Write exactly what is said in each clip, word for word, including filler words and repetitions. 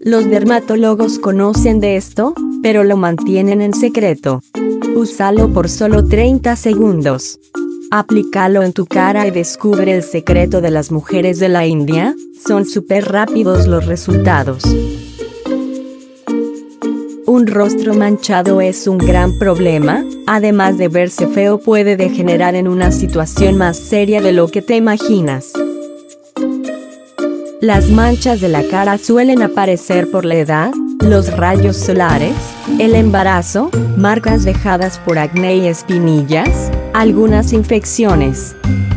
Los dermatólogos conocen de esto, pero lo mantienen en secreto. Úsalo por solo treinta segundos. Aplícalo en tu cara y descubre el secreto de las mujeres de la India. Son súper rápidos los resultados. Un rostro manchado es un gran problema, además de verse feo puede degenerar en una situación más seria de lo que te imaginas. Las manchas de la cara suelen aparecer por la edad, los rayos solares, el embarazo, marcas dejadas por acné y espinillas, algunas infecciones.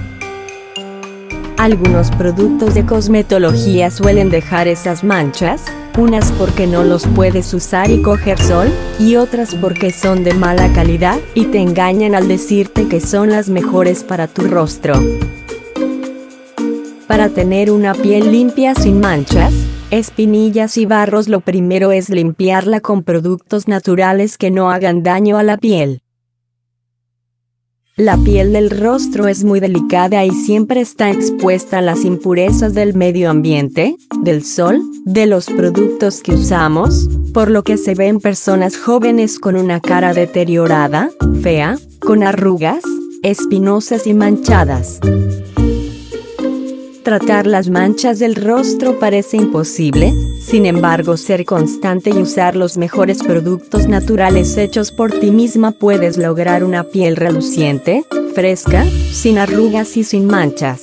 Algunos productos de cosmetología suelen dejar esas manchas, unas porque no los puedes usar y coger sol, y otras porque son de mala calidad y te engañan al decirte que son las mejores para tu rostro. Para tener una piel limpia sin manchas, espinillas y barros, lo primero es limpiarla con productos naturales que no hagan daño a la piel. La piel del rostro es muy delicada y siempre está expuesta a las impurezas del medio ambiente, del sol, de los productos que usamos, por lo que se ven personas jóvenes con una cara deteriorada, fea, con arrugas, espinosas y manchadas. Tratar las manchas del rostro parece imposible, sin embargo, ser constante y usar los mejores productos naturales hechos por ti misma puedes lograr una piel reluciente, fresca, sin arrugas y sin manchas.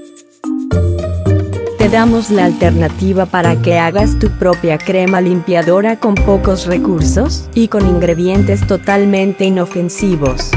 Te damos la alternativa para que hagas tu propia crema limpiadora con pocos recursos y con ingredientes totalmente inofensivos.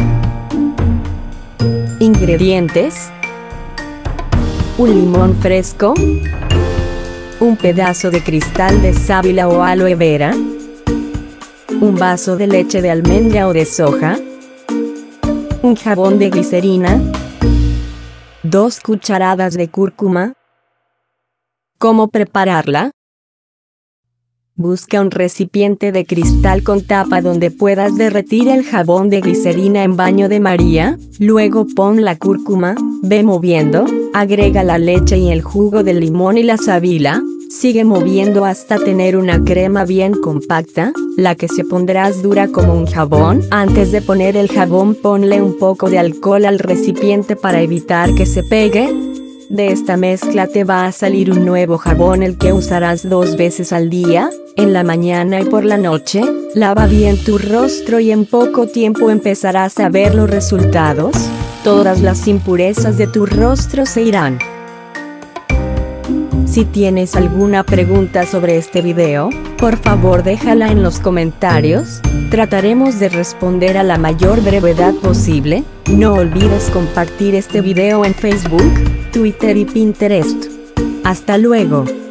Ingredientes: un limón fresco, un pedazo de cristal de sábila o aloe vera, un vaso de leche de almendra o de soja, un jabón de glicerina, dos cucharadas de cúrcuma. ¿Cómo prepararla? Busca un recipiente de cristal con tapa donde puedas derretir el jabón de glicerina en baño de María, luego pon la cúrcuma, ve moviendo, agrega la leche y el jugo de limón y la sábila, sigue moviendo hasta tener una crema bien compacta, la que se pondrás dura como un jabón. Antes de poner el jabón ponle un poco de alcohol al recipiente para evitar que se pegue. De esta mezcla te va a salir un nuevo jabón, el que usarás dos veces al día, en la mañana y por la noche. Lava bien tu rostro y en poco tiempo empezarás a ver los resultados. Todas las impurezas de tu rostro se irán. Si tienes alguna pregunta sobre este video, por favor déjala en los comentarios, trataremos de responder a la mayor brevedad posible. No olvides compartir este video en Facebook, Twitter y Pinterest. Hasta luego.